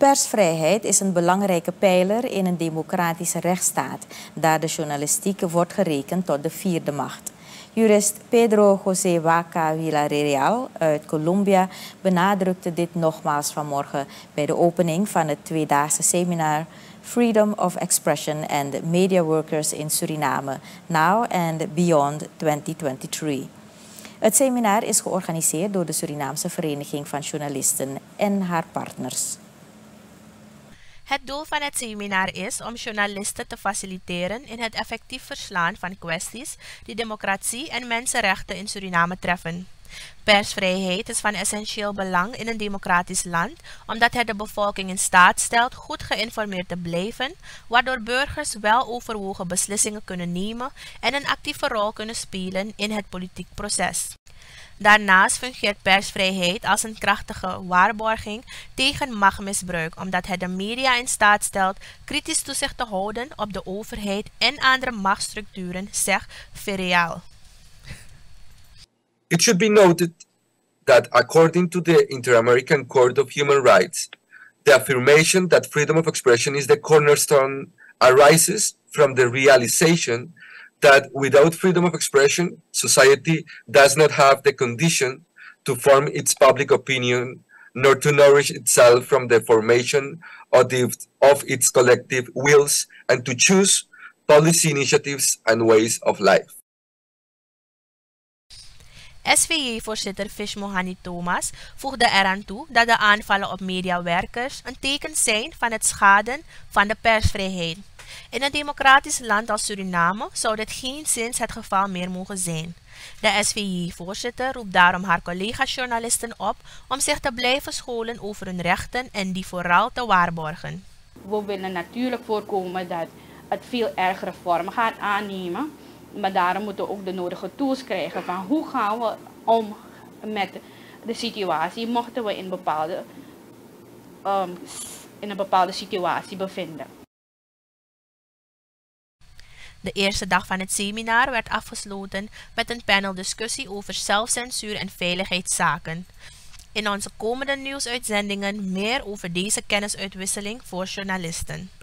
Persvrijheid is een belangrijke pijler in een democratische rechtsstaat, daar de journalistiek wordt gerekend tot de vierde macht. Jurist Pedro José Vaca Villarreal uit Colombia benadrukte dit nogmaals vanmorgen bij de opening van het tweedaagse seminar Freedom of Expression and Media Workers in Suriname, Now and Beyond 2023. Het seminar is georganiseerd door de Surinaamse Vereniging van Journalisten en haar partners. Het doel van het seminar is om journalisten te faciliteren in het effectief verslaan van kwesties die democratie en mensenrechten in Suriname treffen. Persvrijheid is van essentieel belang in een democratisch land, omdat het de bevolking in staat stelt goed geïnformeerd te blijven, waardoor burgers wel overwogen beslissingen kunnen nemen en een actieve rol kunnen spelen in het politiek proces. Daarnaast fungeert persvrijheid als een krachtige waarborging tegen machtsmisbruik, omdat het de media in staat stelt kritisch toezicht te houden op de overheid en andere machtsstructuren, zegt Villarreal. It should be noted that according to the Inter-American Court of Human Rights, the affirmation that freedom of expression is the cornerstone arises from the realization that without freedom of expression, society does not have the condition to form its public opinion, nor to nourish itself from the formation of its collective wills, and to choose policy initiatives and ways of life. SVJ-voorzitter Fish Mohani Thomas voegde eraan toe dat de aanvallen op mediawerkers een teken zijn van het schaden van de persvrijheid. In een democratisch land als Suriname zou dit geenszins het geval meer mogen zijn. De SVJ-voorzitter roept daarom haar collega-journalisten op om zich te blijven scholen over hun rechten en die vooral te waarborgen. We willen natuurlijk voorkomen dat het veel ergere vormen gaat aannemen. Maar daarom moeten we ook de nodige tools krijgen van hoe gaan we om met de situatie mochten we in een bepaalde situatie bevinden. De eerste dag van het seminar werd afgesloten met een paneldiscussie over zelfcensuur en veiligheidszaken. In onze komende nieuwsuitzendingen meer over deze kennisuitwisseling voor journalisten.